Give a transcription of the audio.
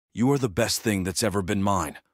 You are the best thing that's ever been mine.